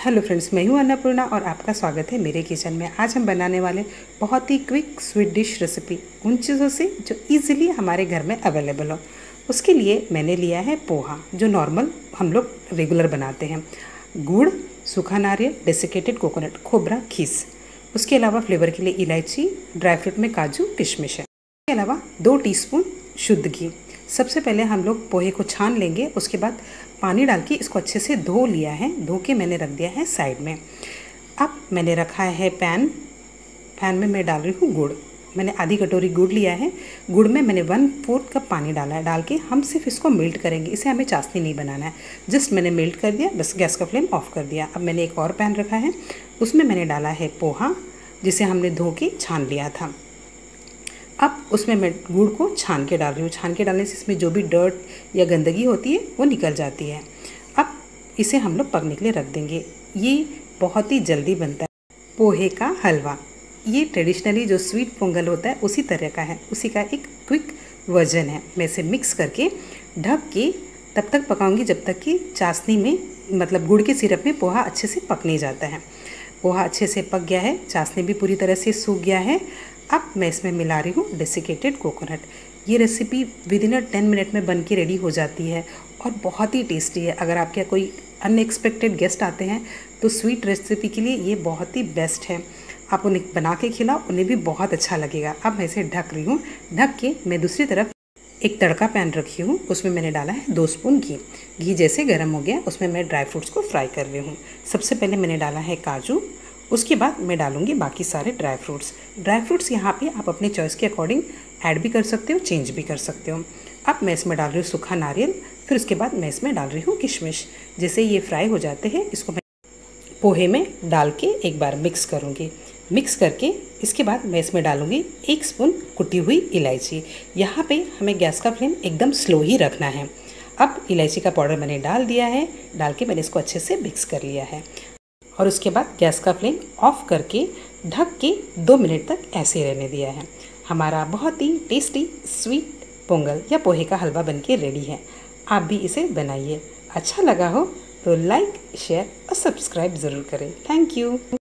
Hello friends, मैं हूँ अन्नपूर्णा और आपका स्वागत है मेरे किचन में। आज हम बनाने वाले बहुत ही क्विक स्वीट डिश रेसिपी उन चीज़ों से जो इजीली हमारे घर में अवेलेबल हो। उसके लिए मैंने लिया है पोहा, जो नॉर्मल हम लोग रेगुलर बनाते हैं। गुड़, सूखा नारियल, डेसिकेटेड कोकोनट, खोबरा, खीस। उसके अलावा फ्लेवर के लिए इलायची, ड्राई फ्रूट में काजू, किशमिश है। इसके अलावा 2 टीस्पून शुद्ध घी। सबसे पहले हम लोग पोहे को छान लेंगे। उसके बाद पानी डाल के इसको अच्छे से धो लिया है। धो के मैंने रख दिया है साइड में। अब मैंने रखा है पैन में मैं डाल रही हूँ गुड़। मैंने आधी कटोरी गुड़ लिया है। गुड़ में मैंने 1/4 कप पानी डाला है। डाल के हम सिर्फ इसको मेल्ट करेंगे। इसे हमें चाशनी नहीं बनाना है। जस्ट मैंने मेल्ट कर दिया, बस गैस का फ्लेम ऑफ कर दिया। अब मैंने एक और पैन रखा है, उसमें मैंने डाला है पोहा, जिसे हमने धो के छान लिया था। अब उसमें मैं गुड़ को छान के डाल रही हूँ। छान के डालने से इसमें जो भी डर्ट या गंदगी होती है वो निकल जाती है। अब इसे हम लोग पकने के लिए रख देंगे। ये बहुत ही जल्दी बनता है पोहे का हलवा। ये ट्रेडिशनली जो स्वीट पोंगल होता है उसी तरह का है, उसी का एक क्विक वर्जन है। मैं इसे मिक्स करके ढक के तब तक पकाऊंगी जब तक कि चाशनी में, मतलब गुड़ के सिरप में पोहा अच्छे से पक नहीं जाता है। पोहा अच्छे से पक गया है, चाशनी भी पूरी तरह से सूख गया है। अब मैं इसमें मिला रही हूँ डेसिकेटेड कोकोनट। ये रेसिपी विदिन 10 मिनट में बन के रेडी हो जाती है और बहुत ही टेस्टी है। अगर आपके यहाँ कोई अनएक्सपेक्टेड गेस्ट आते हैं तो स्वीट रेसिपी के लिए ये बहुत ही बेस्ट है। आप उन्हें बना के खिलाओ, उन्हें भी बहुत अच्छा लगेगा। अब मैं इसे ढक रही हूँ। ढक के मैं दूसरी तरफ एक तड़का पैन रखी हूँ। उसमें मैंने डाला है 2 स्पून घी। घी जैसे गर्म हो गया, उसमें मैं ड्राई फ्रूट्स को फ्राई कर रही हूँ। सबसे पहले मैंने डाला है काजू। उसके बाद मैं डालूंगी बाकी सारे ड्राई फ्रूट्स यहाँ पे आप अपने चॉइस के अकॉर्डिंग ऐड भी कर सकते हो, चेंज भी कर सकते हो। अब मैं इसमें डाल रही हूँ सूखा नारियल। फिर उसके बाद मैं इसमें डाल रही हूँ किशमिश। जैसे ये फ्राई हो जाते हैं, इसको मैं पोहे में डाल के एक बार मिक्स करूँगी। मिक्स करके इसके बाद मैं इसमें डालूँगी 1 स्पून कुटी हुई इलायची। यहाँ पे हमें गैस का फ्लेम एकदम स्लो ही रखना है। अब इलायची का पाउडर मैंने डाल दिया है। डाल के मैंने इसको अच्छे से मिक्स कर लिया है और उसके बाद गैस का फ्लेम ऑफ करके ढक के 2 मिनट तक ऐसे ही रहने दिया है। हमारा बहुत ही टेस्टी स्वीट पोंगल या पोहे का हलवा बनके रेडी है। आप भी इसे बनाइए। अच्छा लगा हो तो लाइक, शेयर और सब्सक्राइब ज़रूर करें। Thank you.